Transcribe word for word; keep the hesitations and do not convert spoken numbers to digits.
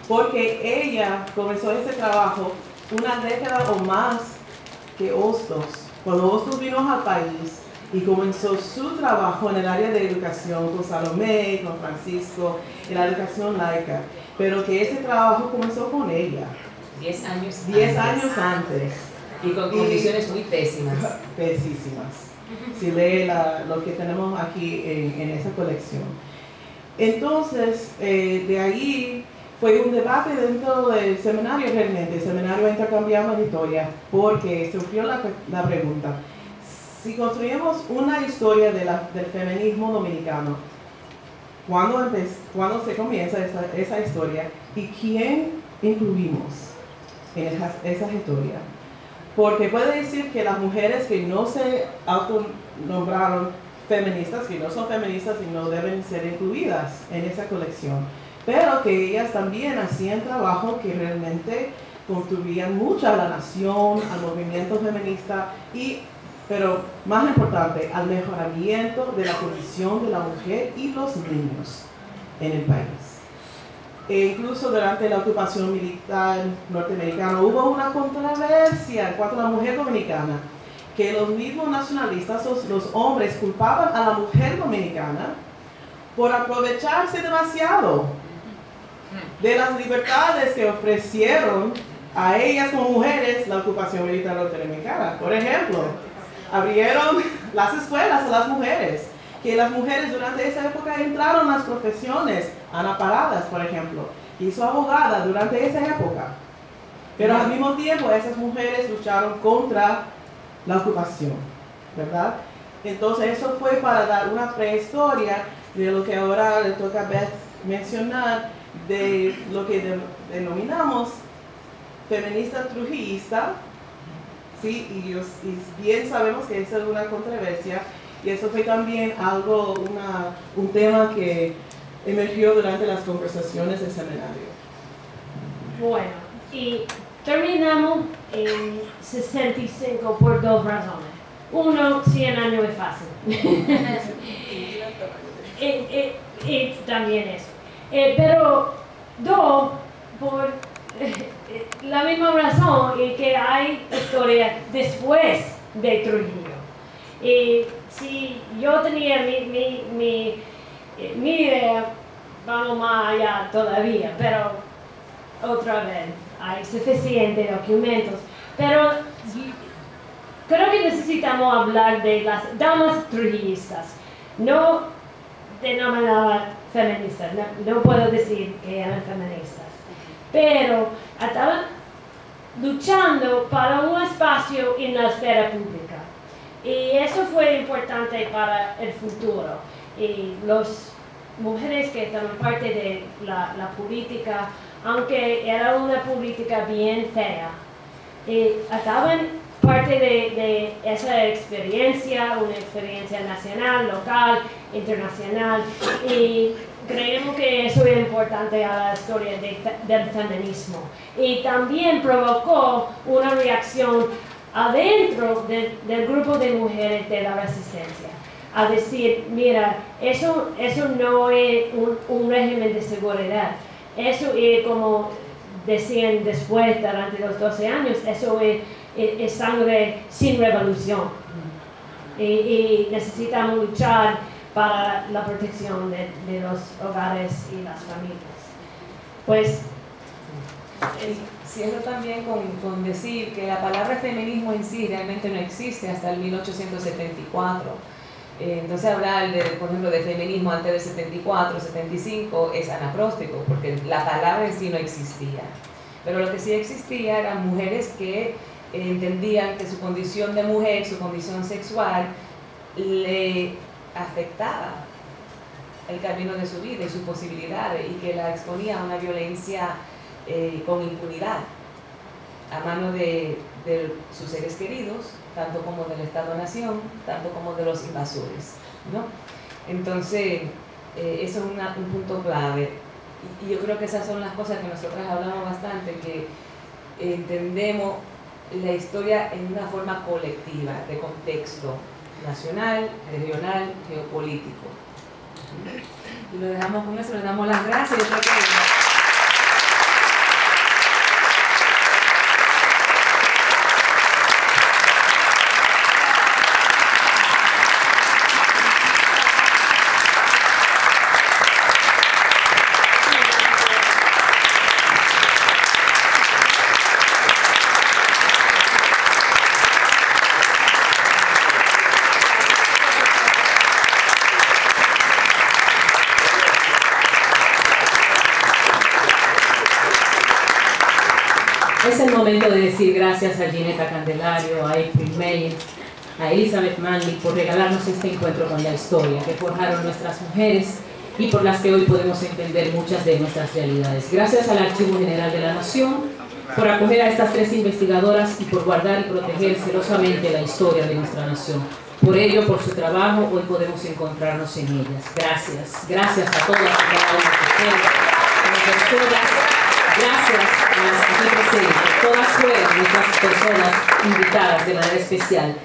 porque ella comenzó ese trabajo una década o más que Hostos. Cuando Hostos vino al país y comenzó su trabajo en el área de educación con Salomé, con Francisco, en la educación laica, pero que ese trabajo comenzó con ella. Diez años Diez antes. años antes. Y con condiciones y, muy pésimas. Pésísimas. Si lee la, lo que tenemos aquí en, en esa colección. Entonces, eh, de ahí fue un debate dentro del seminario realmente. El seminario intercambiamos historias porque surgió la, la pregunta: si construimos una historia de la, del feminismo dominicano, ¿cuándo, ¿cuándo se comienza esa, esa historia y quién incluimos en esas, esas historias? Porque puede decir que las mujeres que no se autonombraron feministas, que no son feministas y no deben ser incluidas en esa colección, pero que ellas también hacían trabajo que realmente contribuían mucho a la nación, al movimiento feminista y, pero más importante, al mejoramiento de la condición de la mujer y los niños en el país. E incluso durante la ocupación militar norteamericana hubo una controversia en cuanto a la mujer dominicana, que los mismos nacionalistas, los, los hombres, culpaban a la mujer dominicana por aprovecharse demasiado de las libertades que ofrecieron a ellas como mujeres la ocupación militar norteamericana. Por ejemplo, abrieron las escuelas a las mujeres, que las mujeres durante esa época entraron a las profesiones. Ana Paradas, por ejemplo, hizo abogada durante esa época. Pero al mismo tiempo esas mujeres lucharon contra la ocupación, ¿verdad? Entonces eso fue para dar una prehistoria de lo que ahora le toca a Beth mencionar, de lo que de, denominamos feminista trujillista, ¿sí? Y, y bien sabemos que esa es una controversia, y eso fue también algo, una, un tema que emergió durante las conversaciones del seminario. Bueno, y terminamos en sesenta y cinco por dos razones. Uno, cien años es fácil. y, y, y también eso. Eh, pero dos, por eh, la misma razón y que hay historia después de Trujillo. Y si yo tenía mi, mi, mi, mi idea, vamos más allá todavía, pero otra vez, hay suficientes documentos. Pero creo que necesitamos hablar de las damas trujillistas, no denominadas feministas, no, no puedo decir que eran feministas, pero estaban luchando para un espacio en la esfera pública. Y eso fue importante para el futuro. Y las mujeres que estaban parte de la, la política, aunque era una política bien fea, y estaban parte de, de esa experiencia, una experiencia nacional, local, internacional, y creemos que eso es importante a la historia de, del feminismo. Y también provocó una reacción adentro de, del grupo de mujeres de la resistencia, a decir, mira, eso, eso no es un, un régimen de seguridad, eso es como decían después, durante los doce años, eso es, es, es sangre sin revolución. Y, y necesitamos luchar para la protección de, de los hogares y las familias. Pues, eh, cierro también con, con decir que la palabra feminismo en sí realmente no existe hasta el mil ochocientos setenta y cuatro. Eh, entonces hablar, de, por ejemplo, de feminismo antes del setenta y cuatro, setenta y cinco es anacróstico, porque la palabra en sí no existía. Pero lo que sí existía eran mujeres que eh, entendían que su condición de mujer, su condición sexual, le afectaba el camino de su vida y sus posibilidades, y que la exponía a una violencia eh, con impunidad a manos de, de sus seres queridos, tanto como del Estado-Nación, tanto como de los invasores, ¿no? Entonces, eh, eso es una, un punto clave. Y, y yo creo que esas son las cosas que nosotras hablamos bastante, que entendemos la historia en una forma colectiva, de contexto nacional, regional, geopolítico. Y lo dejamos con eso, le damos las gracias. Yo creo que Es el momento de decir gracias a Ginetta Candelario, a April May, a Elizabeth Manley por regalarnos este encuentro con la historia que forjaron nuestras mujeres y por las que hoy podemos entender muchas de nuestras realidades. Gracias al Archivo General de la Nación por acoger a estas tres investigadoras y por guardar y proteger celosamente la historia de nuestra nación. Por ello, por su trabajo, hoy podemos encontrarnos en ellas. Gracias. Gracias a todas y cada una de ustedes. Todas, gracias a las aquí presentes. Todas fueron nuestras personas invitadas de manera especial.